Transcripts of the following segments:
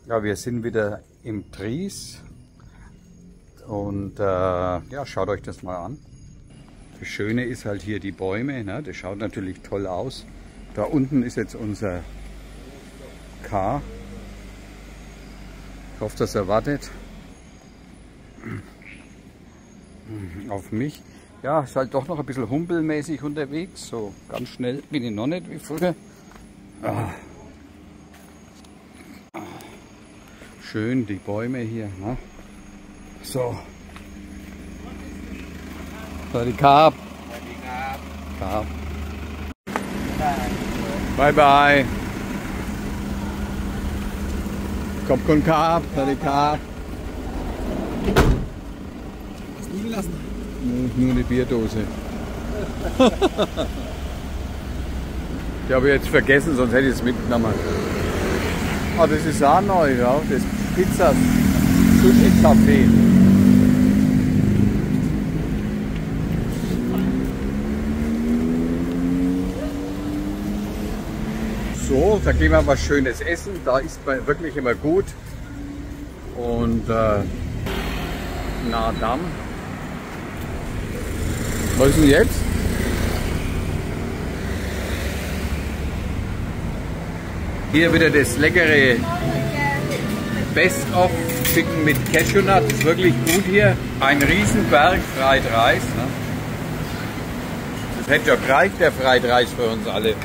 Ja, wir sind wieder im Dries und ja, schaut euch das mal an. Das Schöne ist halt hier die Bäume, ne? Das schaut natürlich toll aus. Da unten ist jetzt unser K. Ich hoffe, dass er wartet auf mich. Ja, ist halt doch noch ein bisschen humpelmäßig unterwegs. So ganz schnell bin ich noch nicht wie früher. Schön die Bäume hier. Ne? So. Sorry, Carp. Carp. Bye bye. Kommt con Carp. Sorry, Carp. Was liegen lassen? Nur eine Bierdose. Die habe ich jetzt vergessen, sonst hätte ich es mitgenommen. Ah, das ist auch neu, ja. Das Pizza Sushi Café. So, da gehen wir was Schönes essen. Da isst man wirklich immer gut. Und na dann. Was ist denn jetzt? Hier wieder das leckere Best of Chicken mit Cashewnut. Das ist wirklich gut hier. Ein Riesenberg Fried Reis. Ne? Das hätte ja gereicht, der Fried Reis für uns alle.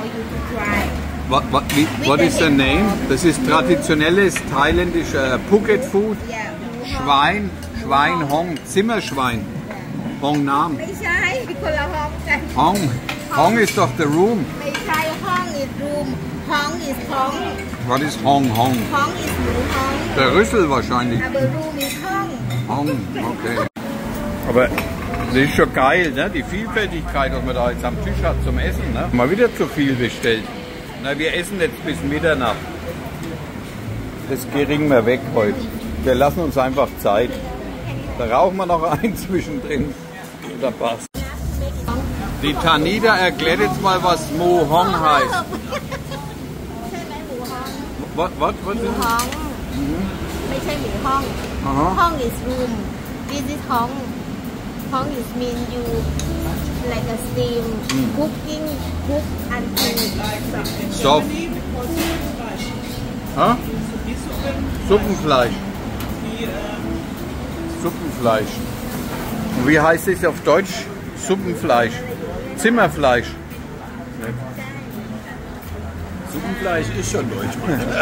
What is the name? Das ist traditionelles thailändischer Phuket Food. Schwein, Hong, Zimmerschwein. Hong Nam. Hong ist doch the room. Hong is Hong. Was ist Hong? Hong is Hong. Der Rüssel wahrscheinlich. Aber Room is Hong. Hong, okay. Aber das ist schon geil, ne? Die Vielfältigkeit, was man da jetzt am Tisch hat zum Essen. Ne? Mal wieder zu viel bestellt. Na, wir essen jetzt bis Mitternacht. Das kriegen wir weg heute. Wir lassen uns einfach Zeit. Da rauchen wir noch ein zwischendrin. Da passt. Die Tanita erklärt jetzt mal, was Mo Hong heißt. Was ist das? หมูไม่ใช่หมูห้อง Hong is room. This is Hong. Hong is mean you like a steam cooking cook until Soft. Suppenfleisch. Suppenfleisch. Und wie heißt es auf Deutsch? Suppenfleisch. Zimmerfleisch. Suppenfleisch ist schon deutsch.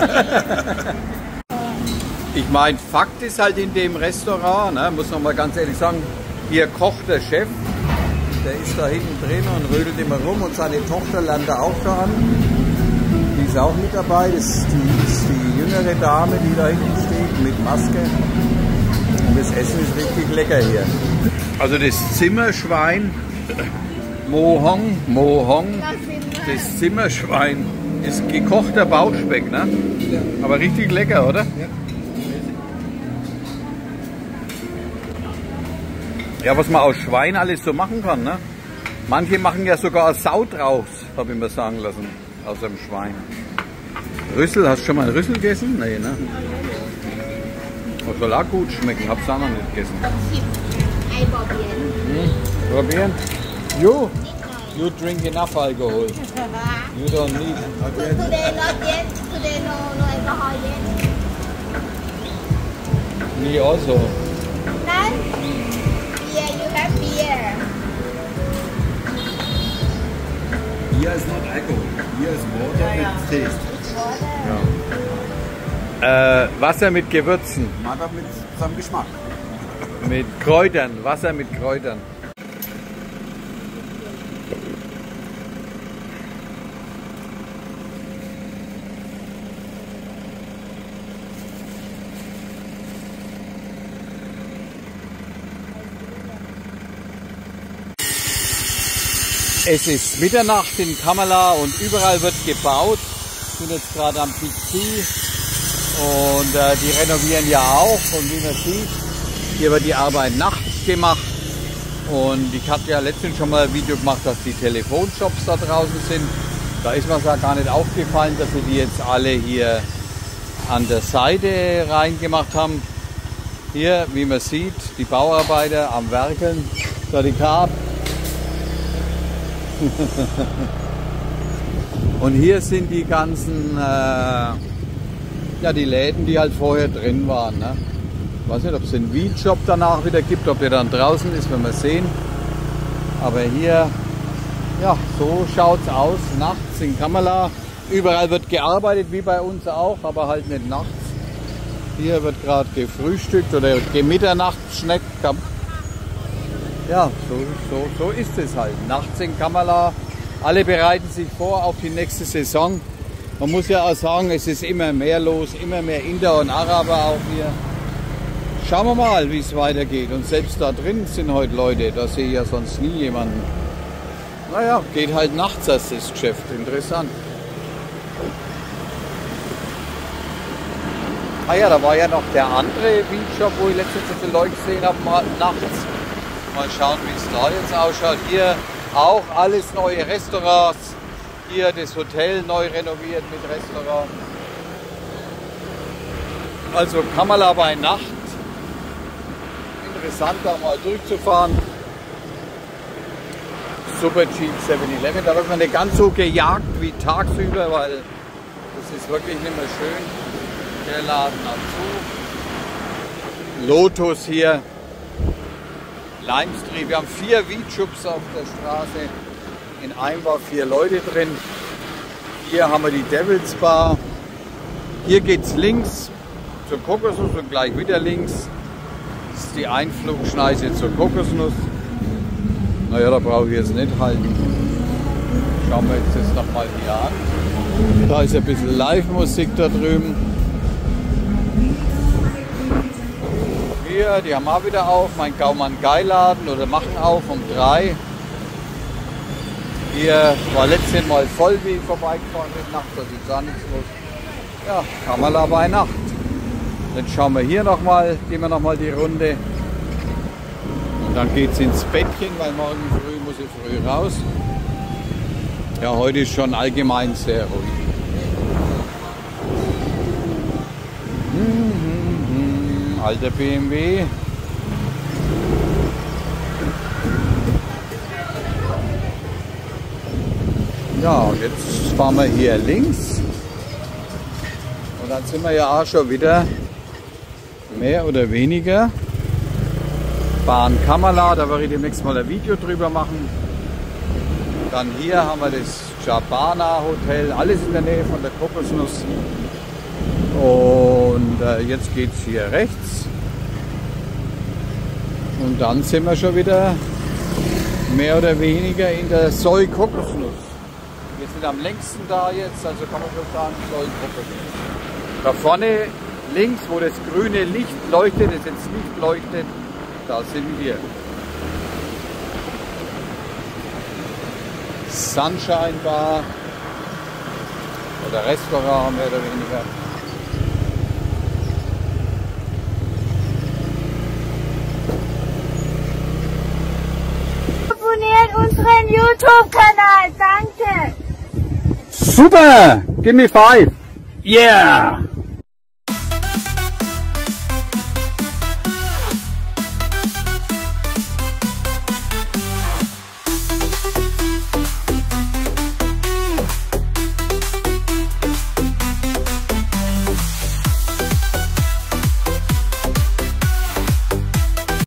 Ich meine, Fakt ist halt in dem Restaurant, ne, muss man mal ganz ehrlich sagen, hier kocht der Chef, der ist da hinten drin und rödelt immer rum und seine Tochter lernt da auch da an. Die ist auch mit dabei, das ist die jüngere Dame, die da hinten steht, mit Maske. Und das Essen ist richtig lecker hier. Also das Zimmerschwein, Mo Hong, das Zimmerschwein ist gekochter Bauchspeck, ne? Aber richtig lecker, oder? Ja, was man aus Schwein alles so machen kann, ne? Manche machen ja sogar Sau draus, habe ich mir sagen lassen, aus dem Schwein. Rüssel, hast du schon mal einen Rüssel gegessen? Nee, ne? Das soll auch gut schmecken, hab's auch noch nicht gegessen. Probieren? You drink enough alcohol. You don't need. Today not yet. Today no alcohol yet. Me also. None? Yeah, you have beer. Beer is not alcohol. Beer is water with taste. It's water. Ja. Wasser mit Gewürzen. Water mit seinem Geschmack. Mit Kräutern. Wasser mit Kräutern. Es ist Mitternacht in Kamala und überall wird gebaut. Wir sind jetzt gerade am PC und die renovieren ja auch. Und wie man sieht, hier wird die Arbeit nachts gemacht. Und ich hatte ja letztens schon mal ein Video gemacht, dass die Telefonshops da draußen sind. Da ist mir ja gar nicht aufgefallen, dass wir die jetzt alle hier an der Seite reingemacht haben. Hier, wie man sieht, die Bauarbeiter am Werkeln. Da die Kap. Und hier sind die ganzen, ja, die Läden, die halt vorher drin waren. Ne? Ich weiß nicht, ob es den Weed-Shop danach wieder gibt, ob der dann draußen ist, wenn wir sehen. Aber hier, ja, so schaut es aus, nachts in Kamala. Überall wird gearbeitet, wie bei uns auch, aber halt nicht nachts. Hier wird gerade gefrühstückt oder Mitternachtsschneck. Ja, so ist es halt. Nachts in Kamala. Alle bereiten sich vor auf die nächste Saison. Man muss ja auch sagen, es ist immer mehr los, immer mehr Inder und Araber auch hier. Schauen wir mal, wie es weitergeht. Und selbst da drin sind heute Leute, da sehe ich ja sonst nie jemanden. Naja, geht halt nachts erst das Geschäft. Interessant. Ah ja, da war ja noch der andere Weed-Shop, wo ich letztens so viele Leute gesehen habe, nachts. Mal schauen, wie es da jetzt ausschaut. Hier auch alles neue Restaurants. Hier das Hotel neu renoviert mit Restaurant. Also Kamala bei Nacht. Interessant, da mal durchzufahren. Super cheap 7-Eleven. Da wird man nicht ganz so gejagt wie tagsüber, weil das ist wirklich nicht mehr schön. Der Laden hat zu. Lotus hier. Lime Street. Wir haben 4 Weed-Shops auf der Straße. In einem war 4 Leute drin. Hier haben wir die Devil's Bar. Hier geht es links zur Kokosnuss und gleich wieder links. Das ist die Einflugschneise zur Kokosnuss. Naja, da brauche ich jetzt nicht halten. Schauen wir uns das nochmal hier an. Da ist ein bisschen Live-Musik da drüben. Hier, die haben auch wieder auf. Mein Gaumann-Geiladen oder machen auf um 3. Hier war letztes Mal voll, wie ich vorbeigefahren bin. Nacht, da ist gar nichts los. Ja, Kamala bei Nacht. Dann schauen wir hier nochmal, gehen wir nochmal die Runde. Und dann geht es ins Bettchen, weil morgen früh muss ich früh raus. Ja, heute ist schon allgemein sehr ruhig. Alter BMW. Ja, und jetzt fahren wir hier links. Und dann sind wir ja auch schon wieder mehr oder weniger Bahn Kamala. Da werde ich demnächst mal ein Video drüber machen. Dann hier haben wir das Jabana Hotel, alles in der Nähe von der Kokosnuss. Und jetzt geht es hier rechts. Und dann sind wir schon wieder mehr oder weniger in der Soi Kokosnuss. Wir sind am längsten da jetzt, also kann man schon sagen, Soi Kokosnuss. Da vorne links, wo das grüne Licht leuchtet, das jetzt nicht leuchtet, da sind wir. Sunshine Bar oder Restaurant mehr oder weniger. Abonniert unseren YouTube-Kanal, danke! Super! Give me 5! Yeah!